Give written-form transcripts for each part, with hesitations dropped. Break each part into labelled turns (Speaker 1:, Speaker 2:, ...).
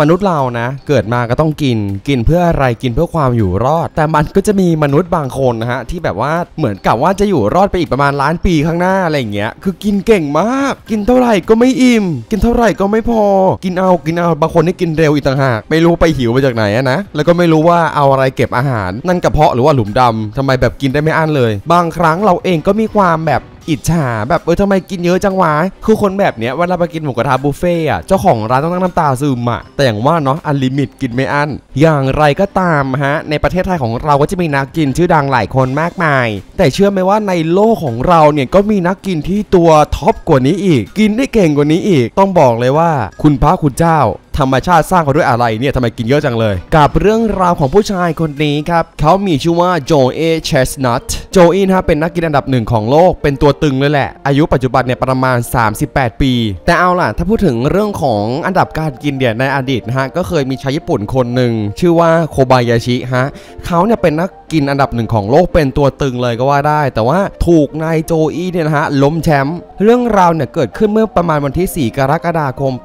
Speaker 1: มนุษย์เรานะเกิดมาก็ต้องกินเพื่ออะไรกินเพื่อความอยู่รอดแต่มันก็จะมีมนุษย์บางคนนะฮะที่แบบว่าเหมือนกับว่าจะอยู่รอดไปอีกประมาณล้านปีข้างหน้าอะไรอย่างเงี้ยคือกินเก่งมากกินเท่าไหร่ก็ไม่อิ่มกินเท่าไหร่ก็ไม่พอกินเอาบางคนนี่กินเร็วอีกต่างหากไม่รู้ไปหิวมาจากไหนนะแล้วก็ไม่รู้ว่าเอาอะไรเก็บอาหารนั่นกระเพาะหรือว่าหลุมดำทำไมแบบกินได้ไม่อั้นเลยบางครั้งเราเองก็มีความแบบอิจฉาแบบทำไมกินเยอะจังวะคือคนแบบเนี้ยเวลาไปกินหมูกระทะบุฟเฟ่อะเจ้าของร้านต้องนั่งน้ำตาซึมอะแต่อย่างว่าเนาะอันลิมิตกินไม่อั้นอย่างไรก็ตามฮะในประเทศไทยของเราก็จะมีนักกินชื่อดังหลายคนมากมายแต่เชื่อไหมว่าในโลกของเราเนี่ยก็มีนักกินที่ตัวท็อปกว่านี้อีกกินได้เก่งกว่านี้อีกต้องบอกเลยว่าคุณพระคุณเจ้าธรรมชาติสร้างเขาด้วยอะไรเนี่ยทำไมกินเยอะจังเลยกับเรื่องราวของผู้ชายคนนี้ครับเขามีชื่อว่าโจเอเชสนัทโจอีนะเป็นนักกินอันดับหนึ่งของโลกเป็นตัวตึงเลยแหละอายุปัจจุบันเนี่ยประมาณ38ปีแต่เอาล่ะถ้าพูดถึงเรื่องของอันดับการกินเนี่ยในอดีตนะฮะก็เคยมีชาวญี่ปุ่นคนหนึ่งชื่อว่าโคบายาชิฮะเขาเนี่ยเป็นนักกินอันดับหนึ่งของโลกเป็นตัวตึงเลยก็ว่าได้แต่ว่าถูกนายโจอีเนี่ยนะฮะล้มแชมป์เรื่องราวเนี่ยเกิดขึ้นเมื่อประมาณวันที่4 กรกฎาคมปี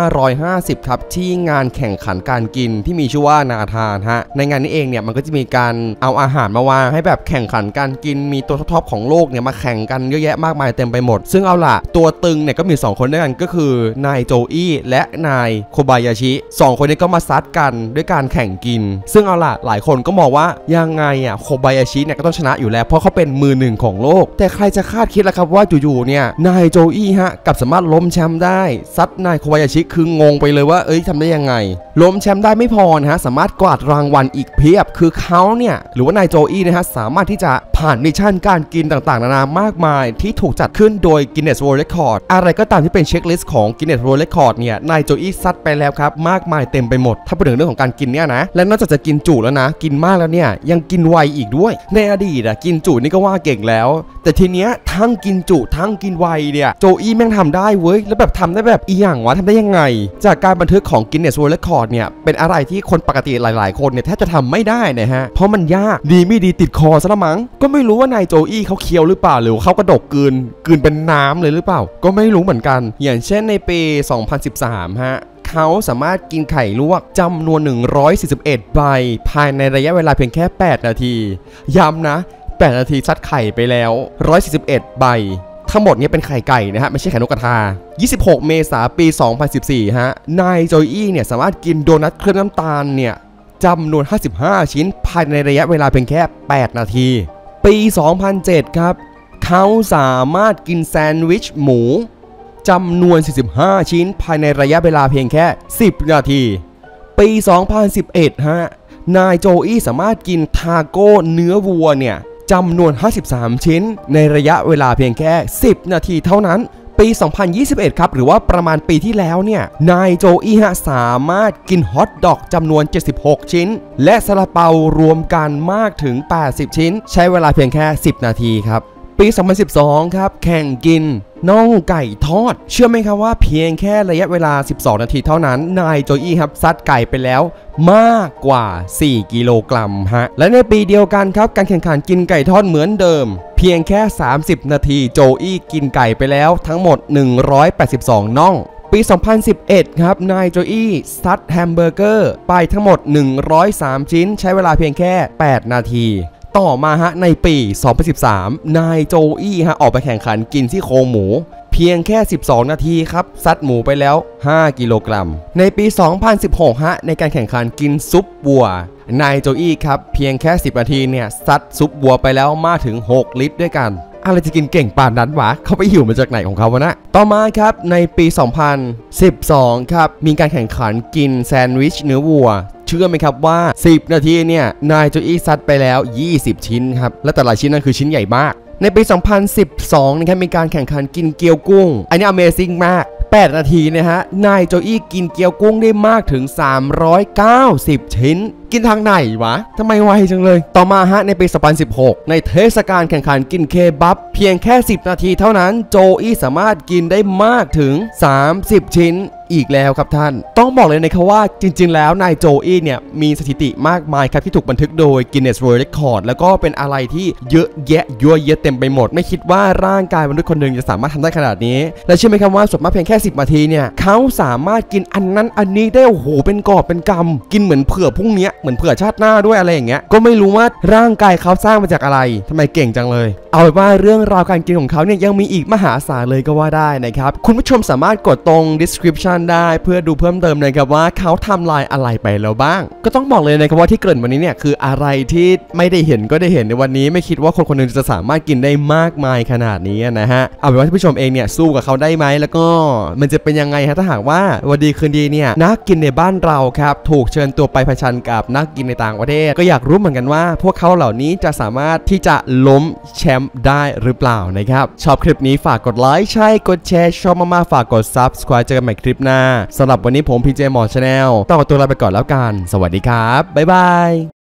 Speaker 1: 2550ครับที่งานแข่งขันการกินที่มีชื่อว่านาธานฮะในงานนี้เองเนี่ยมันก็จะมีการเอาอาหารมาวางให้แบบแข่งขันการกินมีตัวท็อปของโลกเนี่ยมาแข่งกันเยอะแยะมากมายเต็มไปหมดซึ่งเอาล่ะตัวตึงเนี่ยก็มี2คนด้วยกันก็คือนายโจอีและนายโคบายาชิ2คนนี้ก็มาซัดกันด้วยการแข่งกินซึ่งเอาล่ะหลายคนก็มองว่ายังไงอ่ะโคบายาชิเนี่ยก็ต้องชนะอยู่แล้วเพราะเขาเป็นมือหนึ่งของโลกแต่ใครจะคาดคิดล่ะครับว่าอยู่ๆเนี่ยนายโจอีฮะกับสามารถล้มแชมป์ได้ซัดนายโคบายาชิคืองงไปเลยว่าทำได้ยังไงล้มแชมป์ได้ไม่พอนะฮะสามารถกวาดรางวัลอีกเพียบคือเขาเนี่ยหรือว่านายโจอีนะฮะสามารถที่จะผ่านมิชชั่นการกินต่างๆนานามากมายที่ถูกจัดขึ้นโดย Guinness World Record อะไรก็ตามที่เป็นเช็คลิสต์ของ Guinness World Record เนี่ยนายโจอีซัดไปแล้วครับมากมายเต็มไปหมดถ้าพูดถึงเรื่องของการกินเนี่ยนะและนอกจากจะกินจุแล้วนะกินมากแล้วเนี่ยยังกินไวอีกด้วยในอดีตอะกินจุนี่ก็ว่าเก่งแล้วแต่ทีเนี้ยทั้งกินจุทั้งกินไวเนี่ยโจอีแม่งทำได้เว้ยแล้วแบบทำได้แบบอีหยังวะทำได้ยังไงจากการบันทึกของ Guinness World Record เนี่ยเป็นอะไรที่คนปกติหลายๆคนเนี่ยแทบจะทำไม่ได้นะฮะเพราะมันยากดีไม่ดีติดคอซะละมั้งก็ไม่รู้ว่านายโจอีเขาเคี้ยวหรือเปล่าหรือเขากระดกกลืนเป็นน้ำเลยหรือเปล่าก็ไม่รู้เหมือนกันอย่างเช่นในปี 2013 ฮะเขาสามารถกินไข่ลวกจำนวน141 ใบภายในระยะเวลาเพียงแค่8 นาทีย้ำนะ8 นาทีซัดไข่ไปแล้ว141 ใบทั้งหมดนี้เป็นไข่ไก่นะฮะไม่ใช่ไข่นกกระทา26 เมษายนปี 2014 ฮะนายโจอีเนี่ยสามารถกินโดนัทเคลือบน้ำตาลเนี่ยจำนวน55 ชิ้นภายในระยะเวลาเพียงแค่8 นาทีปี 2007 ครับเขาสามารถกินแซนด์วิชหมูจำนวน45 ชิ้นภายในระยะเวลาเพียงแค่10 นาทีปี 2011 ฮะนายโจอีสามารถกินทาโก้เนื้อวัวเนี่ยจำนวน53 ชิ้นในระยะเวลาเพียงแค่10 นาทีเท่านั้นปี 2021 ครับหรือว่าประมาณปีที่แล้วเนี่ยนายโจอีฮะสามารถกินฮอทดอกจำนวน76 ชิ้นและซาลาเปารวมกันมากถึง80 ชิ้นใช้เวลาเพียงแค่10 นาทีครับปี 2012 ครับแข่งกินน่องไก่ทอดเชื่อไหมครับว่าเพียงแค่ระยะเวลา12 นาทีเท่านั้นนายโจอีครับซัดไก่ไปแล้วมากกว่า4 กิโลกรัมฮะและในปีเดียวกันครับการแข่งขันกินไก่ทอดเหมือนเดิมเพียงแค่30 นาทีโจอีกินไก่ไปแล้วทั้งหมด182 น่องปี 2011 ครับนายโจอีซัดแฮมเบอร์เกอร์ไปทั้งหมด103 ชิ้นใช้เวลาเพียงแค่8 นาทีต่อมาฮะในปี 2013 นายโจอีฮะออกไปแข่งขันกินซี่โครงหมูเพียงแค่12 นาทีครับซัดหมูไปแล้ว5 กิโลกรัมในปี 2016 ฮะในการแข่งขันกินซุปวัวนายโจอีครับเพียงแค่10 นาทีเนี่ยซัดซุปวัวไปแล้วมากถึง6 ลิตรด้วยกันอะไรจะกินเก่งป่านนั้นวะเขาไปหิวมาจากไหนของเขาวะนะต่อมาครับในปี 2012 ครับมีการแข่งขันกินแซนด์วิชเนื้อวัวเชื่อไหมครับว่า10 นาทีเนี่ยนายโจอีซัดไปแล้ว20 ชิ้นครับและแต่ละชิ้นนั้นคือชิ้นใหญ่มากในปี 2012 นะครับมีการแข่งขันกินเกี๊ยวกุ้งอันนี้ Amazing มาก8 นาทีนะฮะนายโจอีกินเกี๊ยวกุ้งได้มากถึง390 ชิ้นกินทางไหนวะทำไมไวจังเลยต่อมาฮะในปี 2016 ในเทศกาลแข่งขันกินเคบับเพียงแค่10 นาทีเท่านั้นโจอีสามารถกินได้มากถึง30 ชิ้นอีกแล้วครับท่านต้องบอกเลยนะครับว่าจริงๆแล้วนายโจอี้เนี่ยมีสถิติมากมายครับที่ถูกบันทึกโดย Guinness World Record แล้วก็เป็นอะไรที่เยอะแยะยั่วเยอะเต็มไปหมดไม่คิดว่าร่างกายมนุษย์คนหนึ่งจะสามารถทำได้ขนาดนี้และเชื่อไหมครับว่าส่วนมากเพียงแค่10 นาทีเนี่ยเขาสามารถกินอันนั้นอันนี้ได้โอ้โหเป็นกอบเป็นกำกินเหมือนเผื่อพรุ่งนี้เหมือนเผื่อชาติหน้าด้วยอะไรอย่างเงี้ยก็ไม่รู้ว่าร่างกายเขาสร้างมาจากอะไรทำไมเก่งจังเลยเอาเป็นว่าเรื่องราวการกินของเขาเนี่ยยังมีอีกมหาศาลเลยก็ว่าได้นะครับคุณผู้ชมสามารถกดตรง description ได้เพื่อดูเพิ่มเติมนะครับว่าเขาทำลายอะไรไปแล้วบ้างก็ต้องบอกเลยนะครับว่าที่เกริ่นวันนี้เนี่ยคืออะไรที่ไม่ได้เห็นก็ได้เห็นในวันนี้ไม่คิดว่าคนคนนึงจะสามารถกินได้มากมายขนาดนี้นะฮะเอาเป็นว่าท่านผู้ชมเองเนี่ยสู้กับเขาได้ไหมแล้วก็มันจะเป็นยังไงฮะถ้าหากว่าวันดีคืนดีเนี่ยนักกินในบ้านเราครับถูกเชิญตัวไปเผชิญกับนักกินในต่างประเทศก็อยากรู้เหมือนกันว่าพวกเขาเหล่านี้จะสามารถที่จะล้มแชมป์ได้หรือเปล่านะครับชอบคลิปนี้ฝากกดไลค์ใช่กดแชร์ชอบมากๆฝากกด Subscribe เจอกันใหม่คลิปหน้าสำหรับวันนี้ผมพีเจหมอ Channel ต้องขอตัวลาไปก่อนแล้วกันสวัสดีครับบ๊ายบาย